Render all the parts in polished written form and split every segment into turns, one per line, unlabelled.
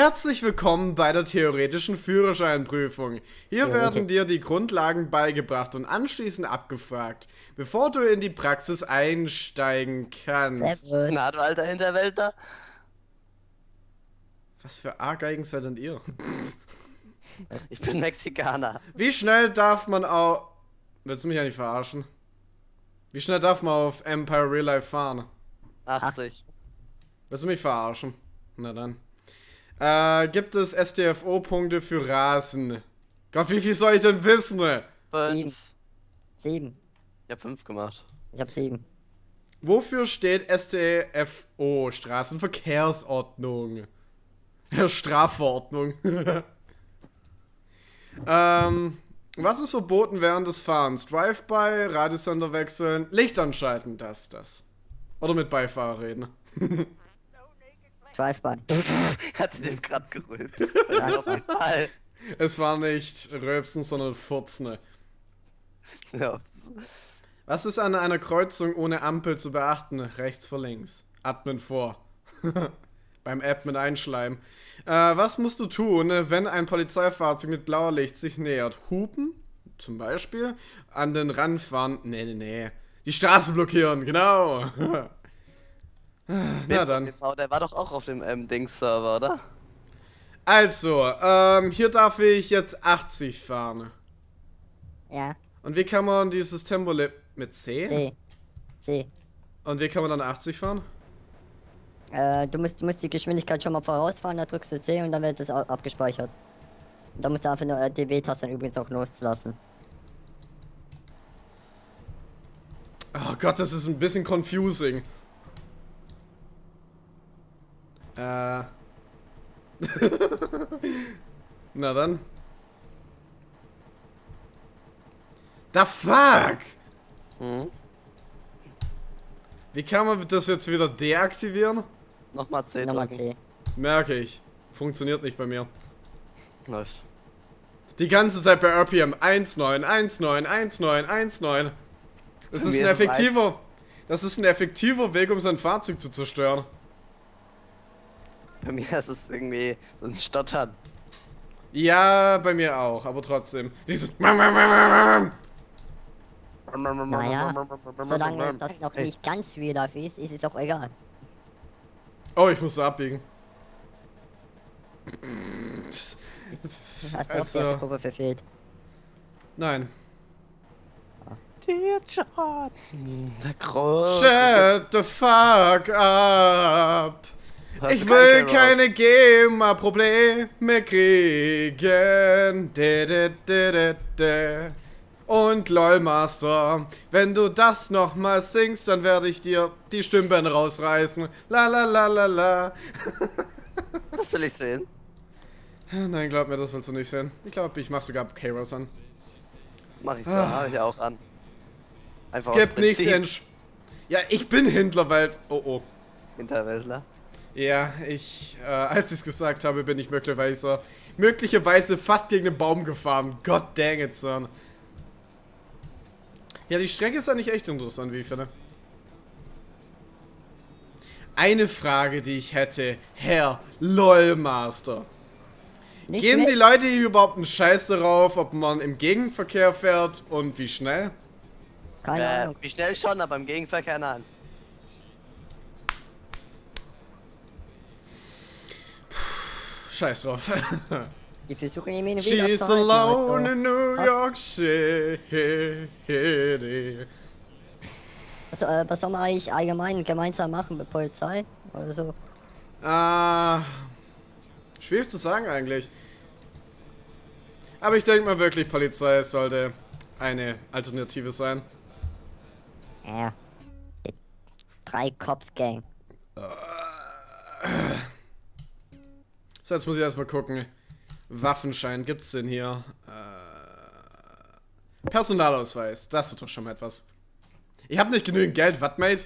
Herzlich willkommen bei der theoretischen Führerscheinprüfung. Hier werden dir die Grundlagen beigebracht und anschließend abgefragt, bevor du in die Praxis einsteigen kannst.
Na, du alter Hinterwäldler.
Was für A-Geigen seid denn ihr?
Ich bin Mexikaner.
Wie schnell darf man auf... Willst du mich eigentlich verarschen? Wie schnell darf man auf Empire Real Life fahren?
80.
Willst du mich verarschen? Na dann. Gibt es STFO-Punkte für Rasen? Gott, wie viel soll ich denn wissen?
5.
7.
Ich hab 5 gemacht.
Ich hab 7.
Wofür steht STFO? Straßenverkehrsordnung. Strafverordnung. Was ist verboten während des Fahrens? Drive-by, Radiosender wechseln, Licht anschalten, das. Oder mit Beifahrer reden.
Drive-by.
Hatte den grad gerülpst. Auf jeden Fall.
Es war nicht Rülpsen, sondern Furzen.
Ja.
Was ist an einer Kreuzung ohne Ampel zu beachten? Rechts vor links. Atmen vor. Beim Atmen einschleimen. Was musst du tun, wenn ein Polizeifahrzeug mit blauer Licht sich nähert? Hupen? Zum Beispiel? An den Rand fahren? Nee. Die Straße blockieren, genau. Na dann.
TV, der war doch auch auf dem Dings-Server, oder?
Also, hier darf ich jetzt 80 fahren.
Ja.
Und wie kann man dieses Tempolimit mit C?
C.
Und wie kann man dann 80 fahren?
Du musst die Geschwindigkeit schon mal vorausfahren, da drückst du C und dann wird das abgespeichert. Und dann musst du einfach nur DW-Taste übrigens auch loslassen.
Oh Gott, das ist ein bisschen confusing. Na dann. The fuck!
Mhm.
Wie kann man das jetzt wieder deaktivieren?
Nochmal C
Nochmal
drücken.
C.
Merke ich. Funktioniert nicht bei mir.
Läuft.
Die ganze Zeit bei RPM 19, 19, 19, 19. Das ist ein effektiver. Das ist ein effektiver Weg, um sein Fahrzeug zu zerstören.
Bei mir ist es irgendwie so ein Stottern.
Ja, bei mir auch, aber trotzdem. Dieses.
Naja, solange das noch nicht ganz wieder ist, ist es auch egal.
Oh, ich muss abbiegen.
Hast du auch die erste Kurve verfehlt.
Nein.
Der John. Der Groß.
Shut the fuck up. Ich will keine GEMA-Probleme kriegen. Und LOL-Master, wenn du das nochmal singst, dann werde ich dir die Stimmbänder rausreißen. La la la la la.
Das will ich sehen.
Nein, glaub mir, das willst du nicht sehen. Ich glaube, ich mach sogar K-Ross an.
Mach ich so, hab ich auch an. Einfach
Es gibt nichts Ja, ich bin Händler, weil... Oh.
Hinterwäldler.
Ja, als ich es gesagt habe, bin ich möglicherweise fast gegen den Baum gefahren. God dang it, son. Ja, die Strecke ist eigentlich echt interessant, wie ich finde. Eine Frage, die ich hätte, Herr LOL-Master. Geben die Leute hier überhaupt einen Scheiß darauf, ob man im Gegenverkehr fährt und wie schnell?
Keine Ahnung.
Wie schnell schon, aber im Gegenverkehr nein.
Scheiß drauf.
Die versuchen ihn wieder
She's alone in New York City.
Was soll man eigentlich allgemein gemeinsam machen mit Polizei oder so?
Schwierig zu sagen eigentlich. Aber ich denke mal wirklich, Polizei sollte eine Alternative sein.
Ja. 3 Cops Gang.
So, jetzt muss ich erstmal gucken. Waffenschein gibt's denn hier? Personalausweis, das ist doch schon mal etwas. Ich habe nicht genügend Geld, was, mate?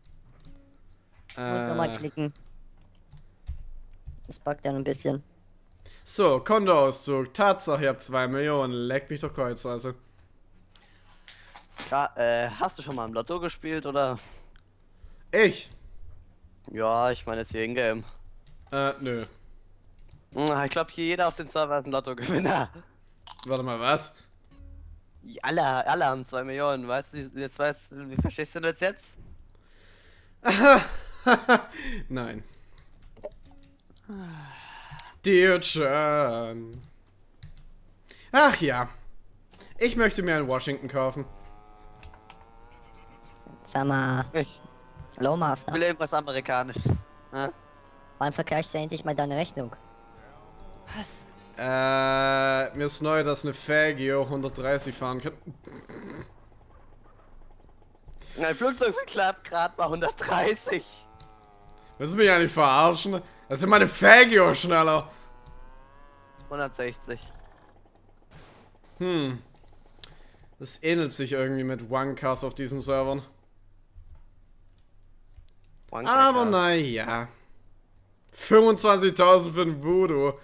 Muss nochmal klicken. Das buggt dann ein bisschen.
So, Kontoauszug. Tatsache, ihr habt 2 Millionen. Leck mich doch kreuzweise.
Ja, hast du schon mal im Lotto gespielt, oder?
Ich?
Ja, ich meine jetzt hier in-game.
Nö.
Ich glaube, hier jeder auf dem Server ist ein Lottogewinner.
Warte mal, was?
Alle haben 2 Millionen, weißt du? Jetzt weißt du, wie verstehst du das jetzt?
Nein. Dear John. Ach ja. Ich möchte mir ein Washington kaufen.
Sag mal,
Ich
Lowmaster,
will irgendwas Amerikanisches.
wann vergleichst du endlich mal deine Rechnung?
Was?
Mir ist neu, dass eine Fagio 130 fahren kann.
Ein Flugzeug verklappt gerade mal 130.
Willst du mich eigentlich verarschen? Das sind meine Fagio schneller.
160.
Das ähnelt sich irgendwie mit One-Cars auf diesen Servern. Aber naja. 25.000 für den Voodoo.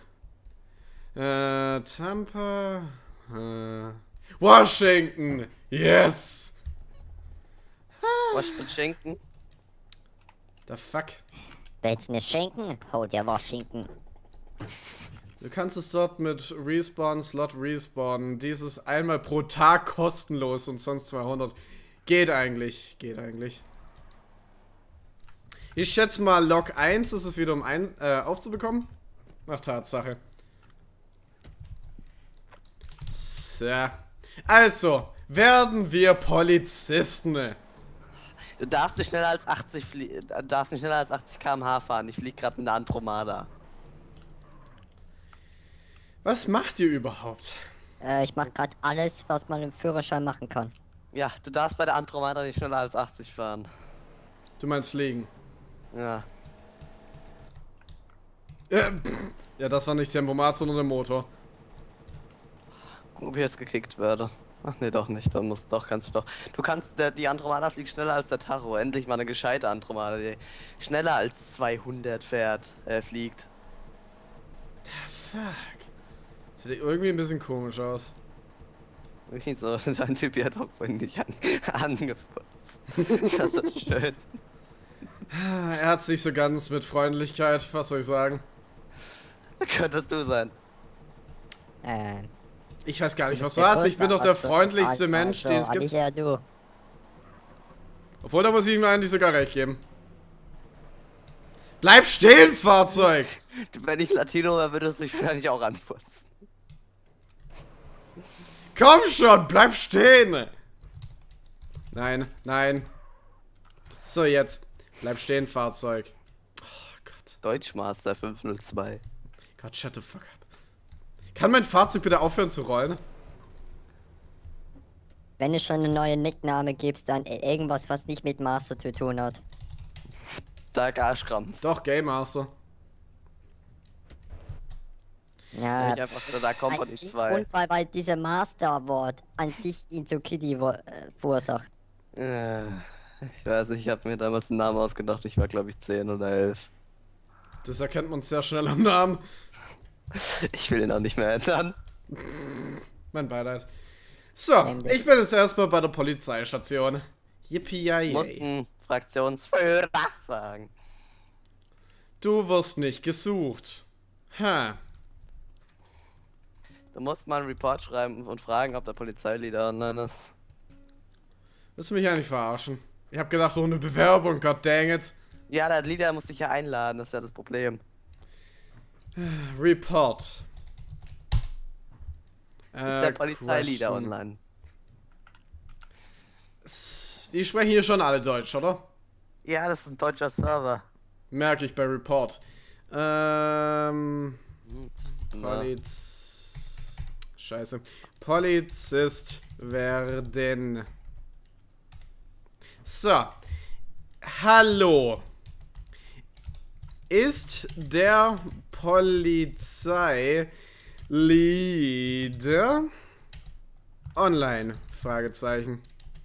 Tampa. Washington. Yes.
Was mit Schenken?
The fuck.
Willst du ne schenken? Hol dir Washington.
Du kannst es dort mit Respawn, Slot Respawn. Dieses einmal pro Tag kostenlos und sonst 200. Geht eigentlich. Geht eigentlich. Ich schätze mal, Log 1 ist es wieder um aufzubekommen. Ach, Tatsache. So. Also, werden wir Polizisten.
Du darfst nicht schneller als 80 km/h fahren. Ich flieg gerade mit einer Andromeda.
Was macht ihr überhaupt?
Ich mach grad alles, was man im Führerschein machen kann.
Ja, du darfst bei der Andromeda nicht schneller als 80 fahren.
Du meinst fliegen?
Ja.
Ja, das war nicht Tempomat, sondern der Motor.
Gucken, ob ich jetzt gekickt werde. Ach nee, doch nicht. Dann kannst du doch. Du kannst, die Andromeda fliegt schneller als der Tacho. Endlich mal eine gescheite Andromeda, die schneller als 200 fliegt.
Fuck. Sieht irgendwie ein bisschen komisch aus.
Wirklich so, dein Typ hier hat auch vorhin nicht angefasst. Das ist schön.
Er hat sich so ganz mit Freundlichkeit, was soll ich sagen?
Könntest du sein.
Ich weiß gar nicht, was war's. Ich bin doch der freundlichste Mensch, den es gibt.
Ja, du.
Obwohl, da muss ich ihm eigentlich sogar recht geben. Bleib stehen, Fahrzeug!
Wenn ich Latino wäre, würdest du mich wahrscheinlich auch anfurzen.
Komm schon, bleib stehen! Nein, nein. So, jetzt. Bleib stehen, Fahrzeug. Oh Gott.
Deutschmaster 502.
Gott, shut the fuck up. Kann mein Fahrzeug bitte aufhören zu rollen?
Wenn du schon eine neue Nickname gibst, dann irgendwas, was nicht mit Master zu tun hat.
Sag Arschkrampf.
Doch, Game Master.
Ja,
Ich einfach nur da Company 2.
und weil dieser Master Award an sich ihn zu Kitty verursacht.
Ich weiß nicht, ich habe mir damals einen Namen ausgedacht. Ich war glaube ich 10 oder 11.
Das erkennt man sehr schnell am Namen.
Ich will ihn auch nicht mehr ändern.
Mein Beileid. So, ich bin jetzt erstmal bei der Polizeistation. Yippie-yay.
Mussten Fraktionsführer fragen.
Du wirst nicht gesucht. Ha.
Du musst mal einen Report schreiben und fragen, ob der Polizeileader online ist.
Willst du mich eigentlich verarschen? Ich hab gedacht, ohne Bewerbung, god dang it.
Ja, der Leader muss dich ja einladen, das ist ja das Problem.
Report.
Ist der Polizeileader
question.
online?
Die sprechen hier schon alle Deutsch, oder?
Ja, das ist ein deutscher Server.
Merke ich bei Report. Scheiße. Polizist werden. So. Hallo. Ist der Polizeileader online? Fragezeichen.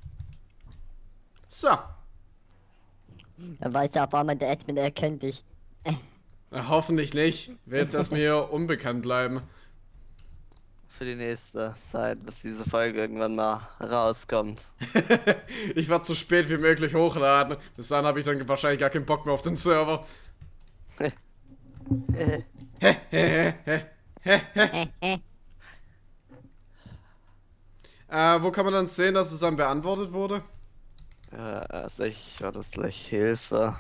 So.
Dann weiß er auf einmal, der Admin erkennt dich.
Hoffentlich nicht. Will jetzt erstmal hier unbekannt bleiben.
Für die nächste Zeit, bis diese Folge irgendwann mal rauskommt.
Ich werde so spät wie möglich hochladen. Bis dann habe ich dann wahrscheinlich gar keinen Bock mehr auf den Server. Wo kann man dann sehen, dass es dann beantwortet wurde?
Sicher, das gleich Hilfe.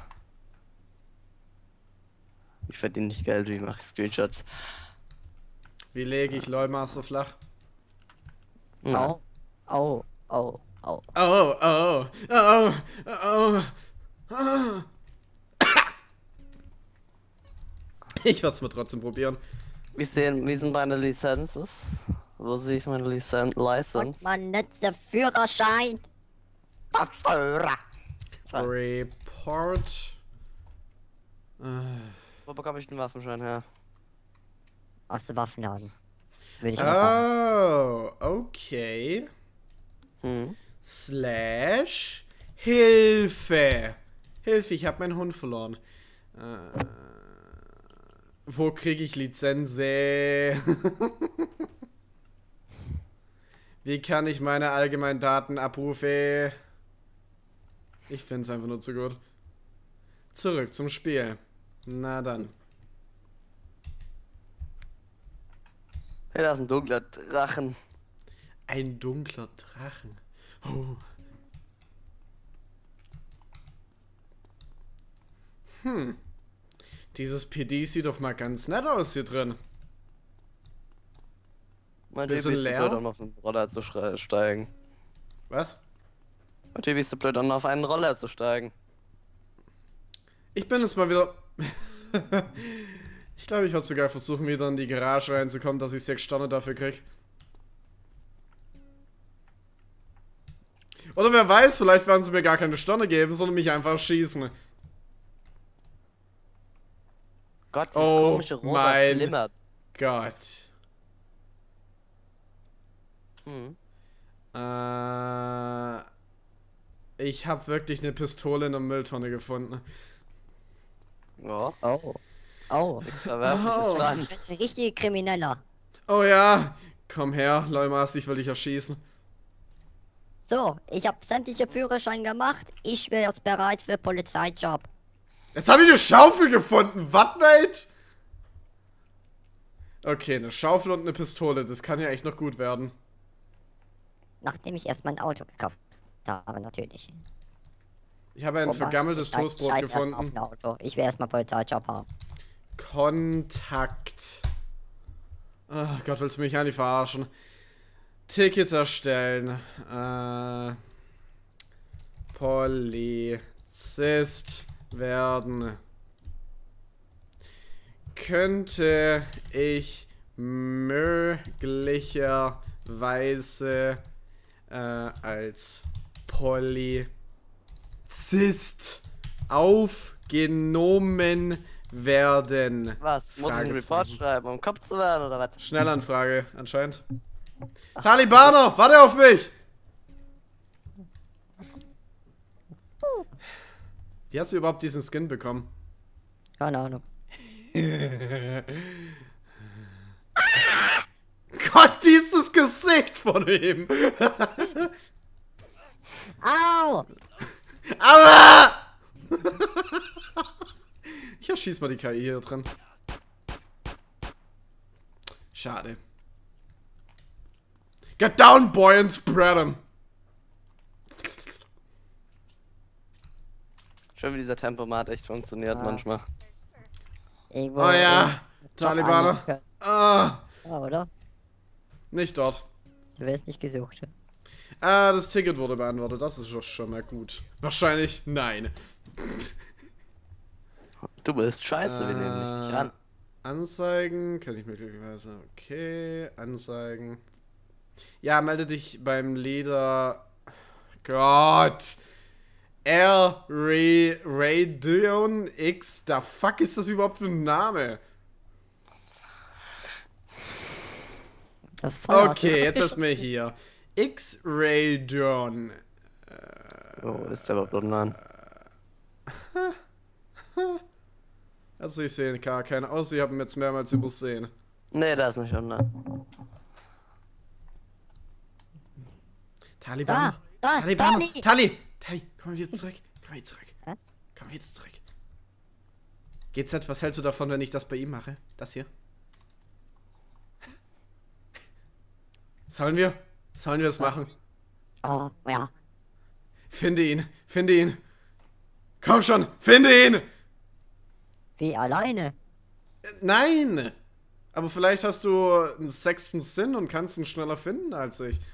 Ich verdiene nicht Geld, wie mache ich Screenshots?
Wie lege ich LOL-Master flach?
Na,
Oh, oh, oh, oh.
Oh, oh, oh, oh, oh. Ich werde es mal trotzdem probieren.
wie sind meine Lizences? Wo sehe ich meine
Und
License?
mein letzter Führerschein.
Report.
Wo bekomme ich den Waffenschein her?
Aus dem Waffenladen. Würde ich mal sagen.
Oh, okay.
Hm.
Slash Hilfe. Hilfe, ich habe meinen Hund verloren. Wo kriege ich Lizenzen? Wie kann ich meine allgemeinen Daten abrufen? Ich finde es einfach nur zu gut. Zurück zum Spiel. Na dann.
Hey, da ist ein dunkler Drachen.
Ein dunkler Drachen. Oh. Dieses PD sieht doch mal ganz nett aus hier drin.
Mein
Wir
Typ
sind
ist zu
leer.
blöd, um auf einen Roller zu steigen.
Was?
Mein Typ ist zu blöd, um auf einen Roller zu steigen.
Ich bin jetzt mal wieder... Ich glaube, ich werde sogar versuchen, wieder in die Garage reinzukommen, dass ich 6 Sterne dafür krieg. Oder wer weiß, vielleicht werden sie mir gar keine Sterne geben, sondern mich einfach schießen.
Gott, dieses
Oh
komische Rosa
mein
flimmert.
Gott.
Hm.
Ich habe wirklich eine Pistole in der Mülltonne gefunden.
Ja,
Oh. Oh.
nichts Verwerfliches
Oh.
dran.
Ich bin ein richtiger Krimineller.
Oh ja, komm her, Leumas, ich will dich erschießen.
So, ich habe sämtliche Führerschein gemacht. Ich wäre jetzt bereit für Polizeijob.
Jetzt habe ich eine Schaufel gefunden, was, mate? Okay, eine Schaufel und eine Pistole, das kann ja echt noch gut werden.
Nachdem ich erst mein Auto gekauft habe, natürlich.
Ich habe ein
Wobei,
vergammeltes
ich scheiß
Toastbrot
erst mal
gefunden.
auf ein Auto. Ich will erstmal Polizeijob haben.
Kontakt. Oh Gott, willst du mich eigentlich verarschen? Tickets erstellen. Polizist werden. Könnte ich möglicherweise als Polizist aufgenommen werden?
Was? Muss ich einen Report
Fragezeichen.
schreiben, um Kopf zu werden oder was?
Schnellanfrage, anscheinend. Talibaner, warte auf mich! Wie hast du überhaupt diesen Skin bekommen?
Keine Ahnung.
Gott, dieses Gesicht von ihm!
Au!
Aua! Ich erschieß mal die KI hier drin. Schade. Get down, boy, and spread 'em.
Schön, wie dieser Tempomat echt funktioniert manchmal.
Irgendwo
Oh ja,
Job
Talibaner.
annehmen können.
Ah,
Ja, oder?
nicht dort.
Du wirst nicht gesucht.
Das Ticket wurde beantwortet. Das ist doch schon mal gut. Wahrscheinlich nein.
Du bist scheiße, wir nehmen dich nicht an.
Anzeigen, kann ich möglicherweise. Okay, Anzeigen. Ja, melde dich beim Leader. Gott. Radion X. The fuck ist das überhaupt für ein Name? Okay, jetzt erstmal hier. X-Radion.
Oh, ist der überhaupt online?
Also ich sehe gar keine aus, ich habe ihn jetzt mehrmals übersehen.
Nee, der ist nicht online.
Taliban.
Da,
Taliban.
Tali!
Tali, komm wieder zurück. Komm wieder zurück.
Hä?
Komm wieder zurück. GZ, was hältst du davon, wenn ich das bei ihm mache? Das hier? Sollen wir? Sollen wir es machen?
Oh, ja.
Finde ihn, finde ihn. Komm schon, finde ihn!
Wie alleine?
Nein! Aber vielleicht hast du einen sechsten Sinn und kannst ihn schneller finden als ich.